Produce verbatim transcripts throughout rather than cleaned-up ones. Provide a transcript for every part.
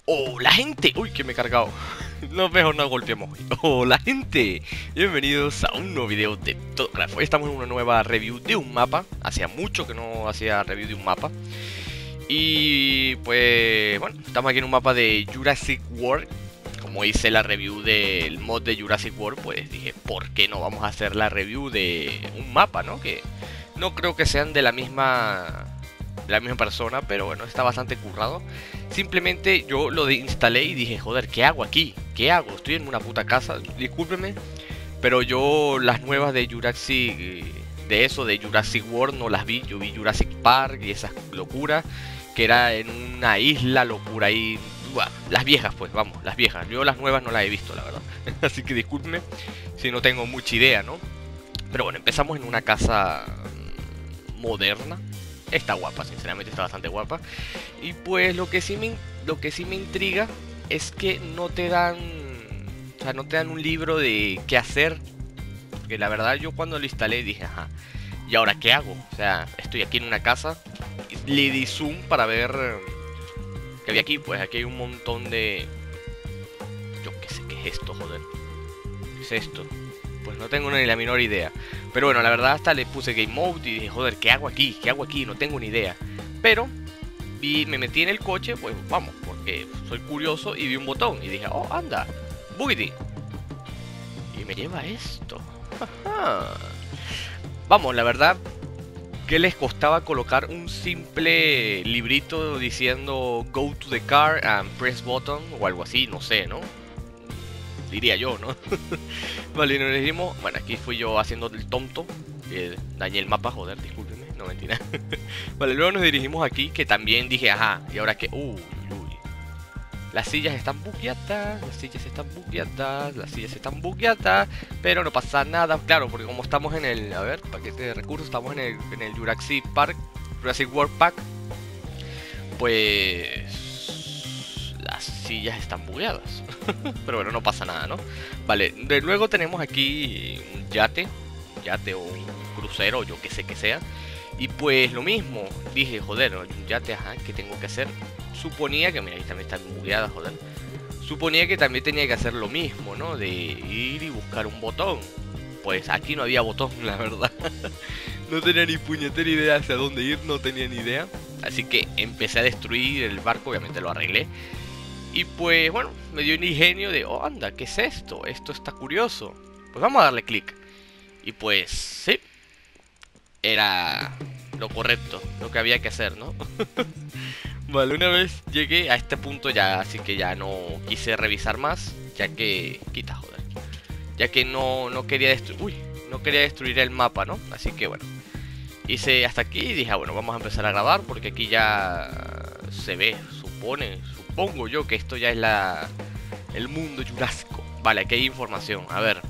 Hola gente, uy que me he cargado. No, mejor no golpeemos. Hola gente, bienvenidos a un nuevo video de TodoCraft. Hoy estamos en una nueva review de un mapa. Hacía mucho que no hacía review de un mapa. Y pues bueno, estamos aquí en un mapa de Jurassic World. Como hice la review del mod de Jurassic World, pues dije, ¿por qué no vamos a hacer la review de un mapa, no? Que no creo que sean de la misma de la misma persona, pero bueno, está bastante currado. Simplemente yo lo instalé y dije, joder, ¿qué hago aquí? ¿Qué hago? Estoy en una puta casa, discúlpeme, pero yo las nuevas de Jurassic, de eso, de Jurassic World no las vi. Yo vi Jurassic Park y esas locuras, que era en una isla locura ahí. Buah, las viejas pues, vamos, las viejas. Yo las nuevas no las he visto, la verdad. Así que discúlpeme si no tengo mucha idea, ¿no? Pero bueno, empezamos en una casa moderna. Está guapa, sinceramente está bastante guapa. Y pues lo que sí me, lo que sí me intriga es que no te dan, o sea, no te dan un libro de qué hacer. Que la verdad yo cuando lo instalé dije, ajá, ¿y ahora qué hago? O sea, estoy aquí en una casa, le di zoom para ver qué había aquí. Pues aquí hay un montón de... Yo qué sé qué es esto, joder. ¿Qué es esto? Pues no tengo ni la menor idea. Pero bueno, la verdad hasta le puse Game Mode y dije, joder, ¿qué hago aquí? ¿Qué hago aquí? No tengo ni idea. Pero vi, me metí en el coche, pues vamos, porque soy curioso y vi un botón y dije, oh, anda, Bugity. Y me lleva a esto. Vamos, la verdad, ¿qué les costaba colocar un simple librito diciendo Go to the car and press button o algo así? No sé, ¿no? Diría yo, ¿no? Vale, nos dijimos... Bueno, aquí fui yo haciendo el tonto. Eh, dañé el mapa, joder, discúlpeme, no mentira. Vale, luego nos dirigimos aquí, que también dije, ajá, ¿y ahora qué? Uy, uy. Las sillas están bugueadas, las sillas están bugueadas, las sillas están bugueadas, pero no pasa nada, claro, porque como estamos en el... A ver, paquete de recursos, estamos en el, en el Jurassic Park, Jurassic World Pack. Pues... las sillas están bugueadas. Pero bueno, no pasa nada, ¿no? Vale, de luego tenemos aquí un yate, un yate o un crucero, yo que sé que sea. Y pues lo mismo, dije, joder, un yate, ajá, ¿qué tengo que hacer? Suponía que, mira, ahí también están bugueadas, joder. Suponía que también tenía que hacer lo mismo, ¿no? De ir y buscar un botón. Pues aquí no había botón, la verdad. No tenía ni puñetera idea hacia dónde ir, no tenía ni idea. Así que empecé a destruir el barco, obviamente lo arreglé. Y pues bueno, me dio un ingenio de, oh anda, ¿qué es esto? Esto está curioso. Pues vamos a darle clic. Y pues sí, era lo correcto, lo que había que hacer, ¿no? Vale, una vez llegué a este punto ya, así que ya no quise revisar más, ya que... Quita, joder. Ya que no, no quería destruir... Uy, no quería destruir el mapa, ¿no? Así que bueno, hice hasta aquí y dije, ah, bueno, vamos a empezar a grabar porque aquí ya se ve, supone... Supongo yo que esto ya es la el mundo jurásico. Vale, aquí hay información. A ver.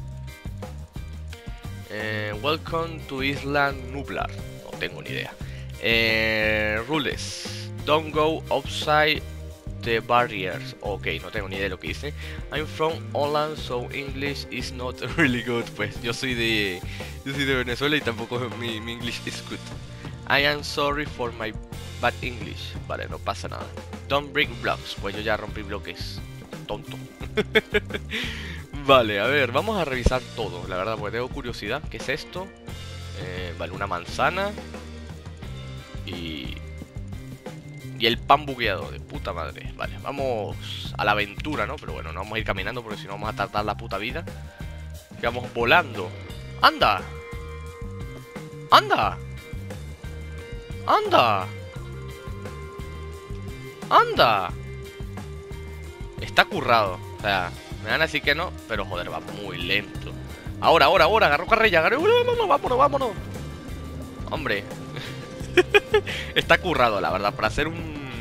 Eh, welcome to Island Nublar. No tengo ni idea. Eh, rules. Don't go outside the barriers. Ok, no tengo ni idea de lo que dice. I'm from Holland, so English is not really good. Pues yo soy de yo soy de Venezuela y tampoco mi, mi English is good. I am sorry for my bad English. Vale, no pasa nada. Don't break blocks. Pues yo ya rompí bloques. Tonto. Vale, a ver, vamos a revisar todo. La verdad, pues tengo curiosidad. ¿Qué es esto? Eh, vale, una manzana. Y... Y el pan bugueado. De puta madre. Vale, vamos a la aventura, ¿no? Pero bueno, no vamos a ir caminando porque si no vamos a tardar la puta vida. Que vamos volando. ¡Anda! ¡Anda! ¡Anda! ¡Anda! Está currado. O sea, me van a decir que no, pero joder, va muy lento. Ahora, ahora, ahora, agarro carrilla, agarro... Vámonos, vámonos, vámonos. Hombre. Está currado, la verdad. Para hacer un...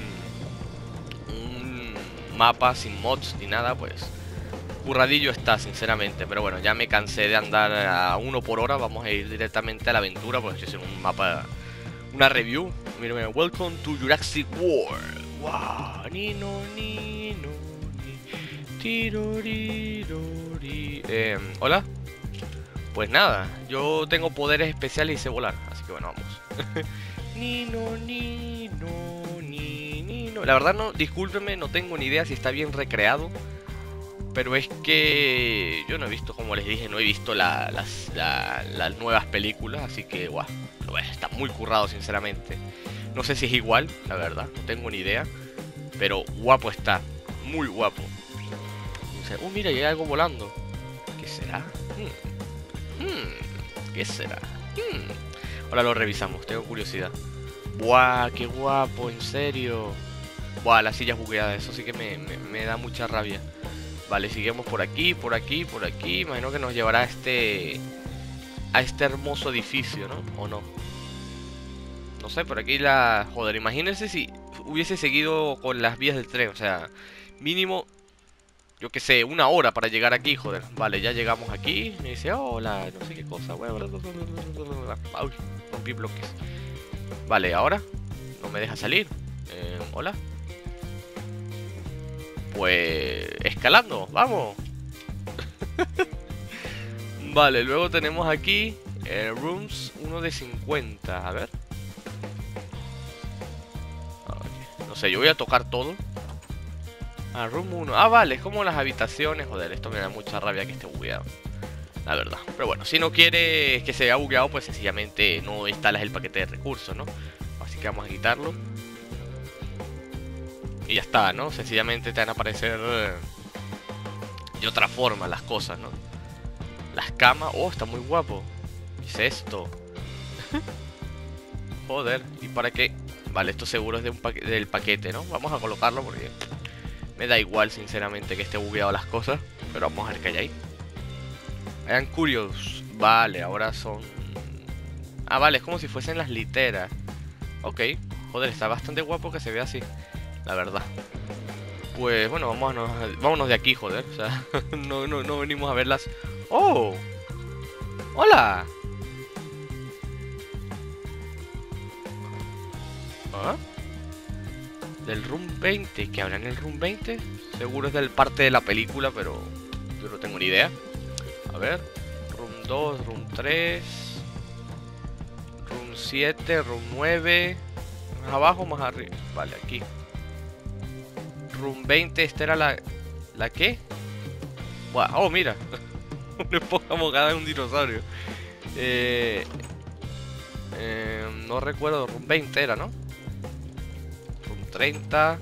un mapa sin mods ni nada, pues... curradillo está, sinceramente. Pero bueno, ya me cansé de andar a uno por hora. Vamos a ir directamente a la aventura, pues estoy haciendo un mapa... una review. Mira, mira, welcome to Jurassic World. Wow, ni no, ni no, ni tirorirori. Eh, hola. Pues nada, yo tengo poderes especiales y sé volar, así que bueno, vamos. Ni no, ni no, ni ni no. extraño. La verdad, no, discúlpeme, no tengo ni idea si está bien recreado. Pero es que yo no he visto, como les dije, no he visto la, las, la, las nuevas películas. Así que, guau, está muy currado, sinceramente. No sé si es igual, la verdad, no tengo ni idea. Pero guapo está, muy guapo. O sea, uh, mira, hay algo volando. ¿Qué será? Hmm. Hmm. ¿Qué será? Hmm. Ahora lo revisamos, tengo curiosidad. Buah, qué guapo, en serio. Buah, la silla bugueada, eso sí que me, me, me da mucha rabia. Vale, seguimos por aquí, por aquí, por aquí. Imagino que nos llevará a este... a este hermoso edificio, ¿no? ¿O no? No sé, por aquí la... Joder, imagínense si hubiese seguido con las vías del tren. O sea, mínimo... Yo que sé, una hora para llegar aquí, joder. Vale, ya llegamos aquí. Me dice, hola, no sé qué cosa. Uy, rompí bloques. Vale, ahora no me deja salir. eh, Hola. Pues... escalando, vamos. Vale, luego tenemos aquí eh, Rooms uno de cincuenta. A ver. Okay. No sé, yo voy a tocar todo. Ah, Room uno. Ah, vale, es como las habitaciones. Joder, esto me da mucha rabia que esté bugueado, la verdad. Pero bueno, si no quieres que se vea bugueado, pues sencillamente no instalas el paquete de recursos, ¿no? Así que vamos a quitarlo. Y ya está, ¿no? Sencillamente te van a aparecer eh, de otra forma las cosas, ¿no? Las camas. Oh, está muy guapo. ¿Qué es esto? Joder, ¿y para qué? Vale, esto seguro es de un pa del paquete, ¿no? Vamos a colocarlo porque me da igual, sinceramente, que esté bugueado las cosas. Pero vamos a ver qué hay ahí. I am curious. Vale, ahora son... Ah, vale, es como si fuesen las literas. Ok, joder, está bastante guapo que se vea así, la verdad. Pues bueno, vámonos, vámonos de aquí, joder. O sea, no, no, no venimos a verlas. ¡Oh! ¡Hola! ¿Ah? Del Room veinte. ¿Qué habrá en el Room veinte? Seguro es del parte de la película, pero yo no tengo ni idea. A ver. Room dos, Room tres, Room siete, Room nueve. Más abajo, más arriba. Vale, aquí. Room veinte, esta era la... ¿La qué? Wow, oh, mira. Una esponja mojada de un dinosaurio. Eh, eh, no recuerdo, Room veinte era, ¿no? Room treinta.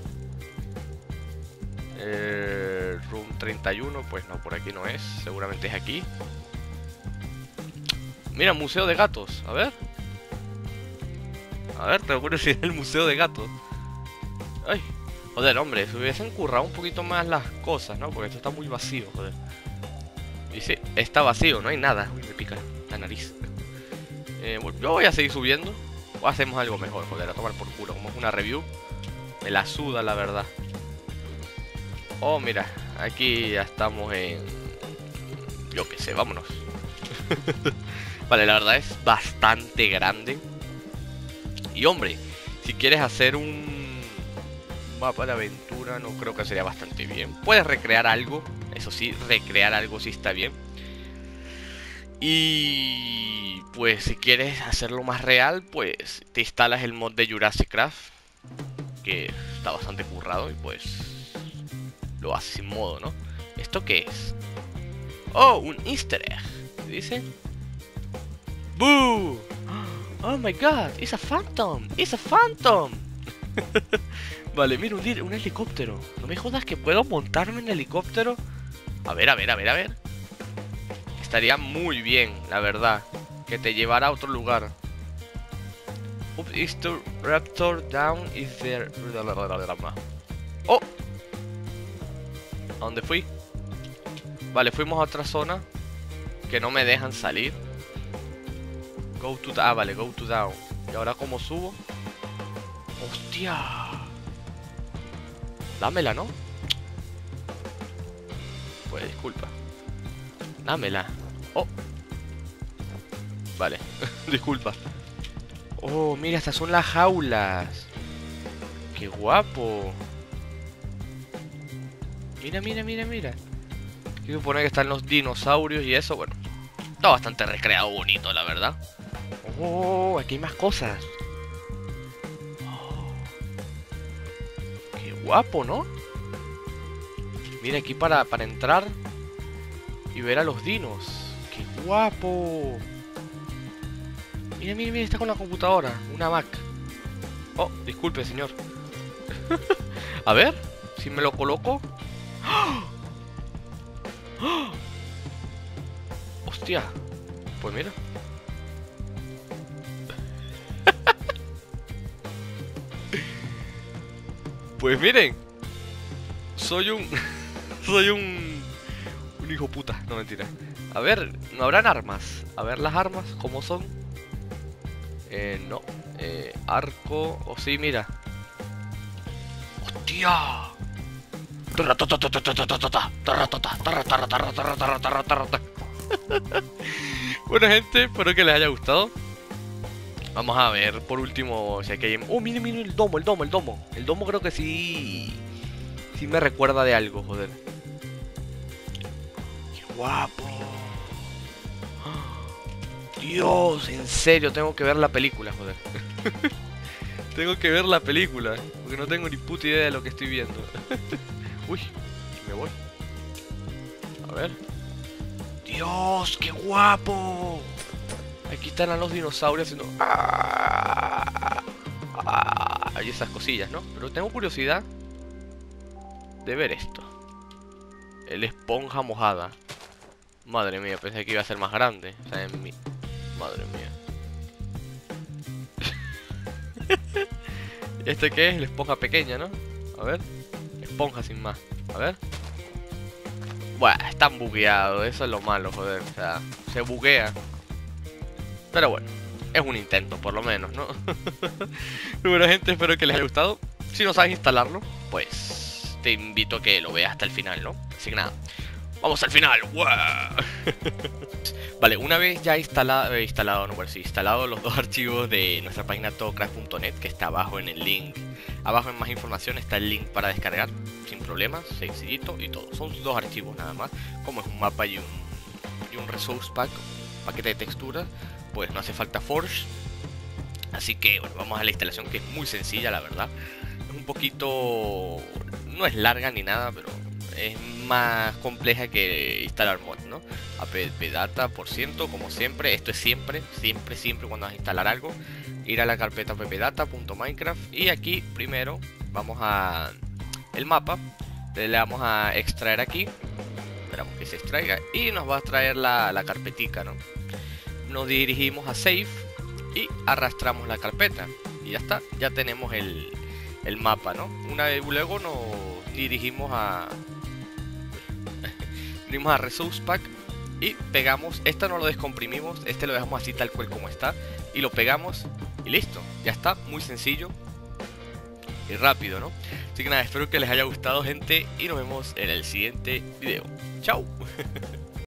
Eh, Room treinta y uno, pues no, por aquí no es. Seguramente es aquí. Mira, museo de gatos, a ver. A ver, te acuerdas si es el museo de gatos. Ay, joder, hombre, se hubiesen currado un poquito más las cosas, ¿no? Porque esto está muy vacío, joder. Y sí, está vacío, no hay nada. Uy, me pica la nariz. eh, bueno, yo voy a seguir subiendo. O hacemos algo mejor, joder, a tomar por culo. Como es una review, me la suda, la verdad. Oh, mira, aquí ya estamos en... Yo qué sé, vámonos. Vale, la verdad es bastante grande. Y hombre, si quieres hacer un mapa de aventura, no creo que sería bastante bien. Puedes recrear algo, eso sí, recrear algo sí está bien. Y pues si quieres hacerlo más real, pues te instalas el mod de Jurassic Craft, que está bastante currado, y pues lo haces sin modo, ¿no? ¿Esto qué es? Oh, un easter egg, ¿qué dice? ¡Boo! Oh my god, it's a phantom, it's a phantom. Vale, mira, un, un helicóptero. No me jodas que puedo montarme en helicóptero. A ver, a ver, a ver, a ver. Estaría muy bien, la verdad, que te llevara a otro lugar. Oops, is the raptor down? Is there... Oh, ¿a dónde fui? Vale, fuimos a otra zona que no me dejan salir. Go to... Ah, vale, go to down. ¿Y ahora cómo subo? ¡Hostia! Dámela, ¿no? Pues disculpa. Dámela. Oh. Vale, disculpa. Oh, mira, estas son las jaulas. ¡Qué guapo! Mira, mira, mira, mira. Aquí supone que están los dinosaurios y eso, bueno. Está bastante recreado, bonito, la verdad. Oh, aquí hay más cosas. Oh, guapo, ¿no? Mira, aquí para, para entrar y ver a los dinos. ¡Qué guapo! Mira, mira, mira, está con la computadora. Una Mac. Oh, disculpe, señor. A ver, si me lo coloco. ¡Oh! ¡Oh! Hostia. Pues mira. Pues miren. Soy un... soy un... un hijo puta. No, mentira. A ver, ¿no habrán armas? A ver las armas, ¿cómo son? Eh, no. Eh, arco... O sí, mira. ¡Hostia! Bueno, gente, espero que les haya gustado. Vamos a ver por último si aquí hay... Oh, miren, miren el domo, el domo, el domo. El domo creo que sí... sí me recuerda de algo, joder. ¡Qué guapo! Dios, en serio, tengo que ver la película, joder. Tengo que ver la película, porque no tengo ni puta idea de lo que estoy viendo. Uy, me voy. A ver. Dios, qué guapo. Aquí están a los dinosaurios haciendo... ¡Ah! ¡Ah! Y esas cosillas, ¿no? Pero tengo curiosidad de ver esto. El esponja mojada. Madre mía, pensé que iba a ser más grande. O sea, en mi... Madre mía. ¿Este qué es? La esponja pequeña, ¿no? A ver. Esponja sin más. A ver. Bueno, están bugueados. Eso es lo malo, joder. O sea, se buguea. Pero bueno, es un intento, por lo menos, ¿no? Bueno, gente, espero que les haya gustado. Si no sabes instalarlo, pues te invito a que lo veas hasta el final, ¿no? Así que nada, vamos al final. ¡Wow! Vale, una vez ya instalado, eh, instalado, no, pues sí, instalado los dos archivos de nuestra página todocraft punto net, que está abajo en el link. Abajo en más información está el link para descargar, sin problemas, sencillito y todo. Son dos archivos nada más, como es un mapa y un, y un resource pack, paquete de texturas. Pues no hace falta Forge. Así que bueno, vamos a la instalación, que es muy sencilla, la verdad. Es un poquito... no es larga ni nada, pero es más compleja que instalar mods, ¿no? appdata por ciento, como siempre. Esto es siempre, siempre, siempre cuando vas a instalar algo. Ir a la carpeta appdata punto minecraft. Y aquí primero vamos a... el mapa. Le damos a extraer aquí. Esperamos que se extraiga. Y nos va a traer la, la carpetica, ¿no? Nos dirigimos a Save y arrastramos la carpeta y ya está, ya tenemos el, el mapa, ¿no? Una vez luego nos dirigimos a dirigimos a Resource Pack y pegamos, este no lo descomprimimos, este lo dejamos así tal cual como está y lo pegamos y listo, ya está, muy sencillo y rápido, ¿no? Así que nada, espero que les haya gustado, gente, y nos vemos en el siguiente video. ¡Chao!